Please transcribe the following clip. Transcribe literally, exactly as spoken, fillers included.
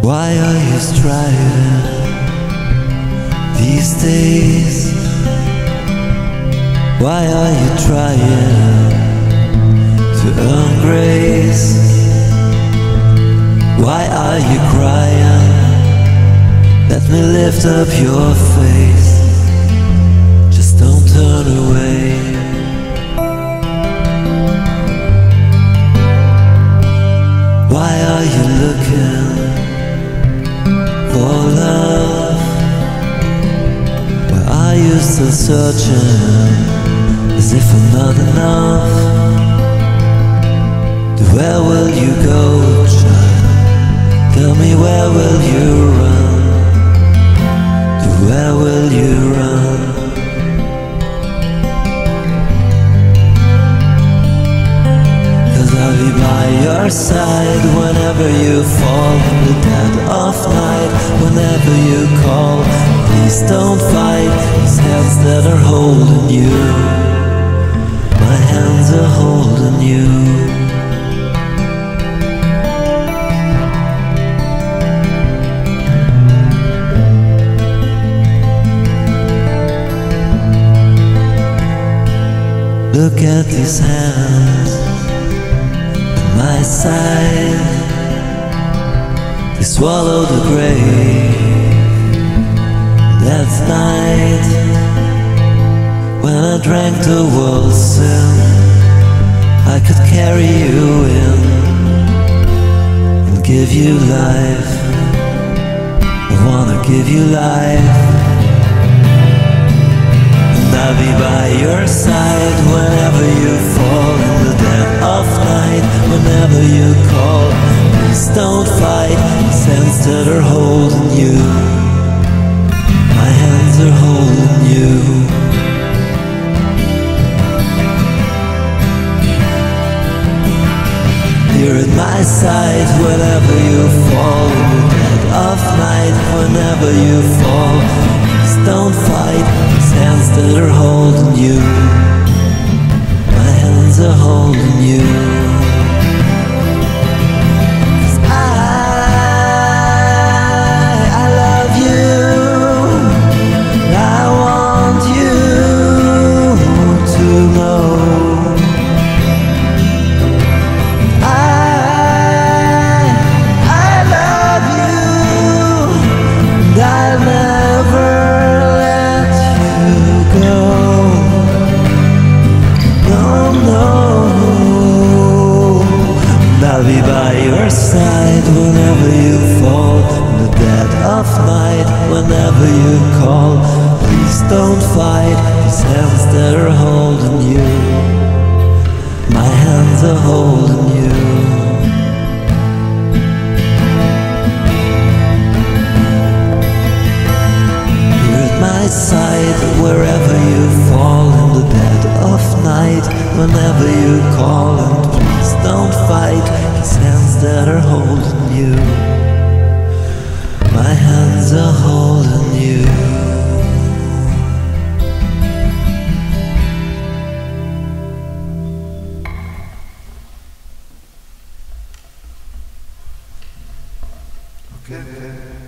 Why are you striving these days? Why are you trying to earn grace? Why are you crying? Let me lift up your face. Just don't turn away. Why are you looking for love? Why are you still searching as if I'm not enough? To where will you go, child? Tell me, where will you run? To where will you run? Cause I'll be by your side whenever you fall in the dead of night. Whenever you call, please don't fight. These hands that are holding you, my hands are holding you. Look at these hands at my side. They swallow the grave that night when I drank the world's sin. I could carry you in and give you life. I wanna give you life. I'll be by your side whenever you fall in the dead of night. Whenever you call, please don't fight. These hands that are holding you, my hands are holding you. You're at my side whenever you fall in the dead of night. Whenever you fall, please don't fight. These hands that are holding you, my hands are holding you. Cause I, I love you, and I want you to know. I, I love you, and I'll never I'll be by your side whenever you fall in the dead of night. Whenever you call, please don't fight. These hands that are holding you, my hands are holding you. You're at my side wherever you fall in the dead of night. Whenever you call, and please don't fight. These hands that are holding you, my hands are holding you. Okay.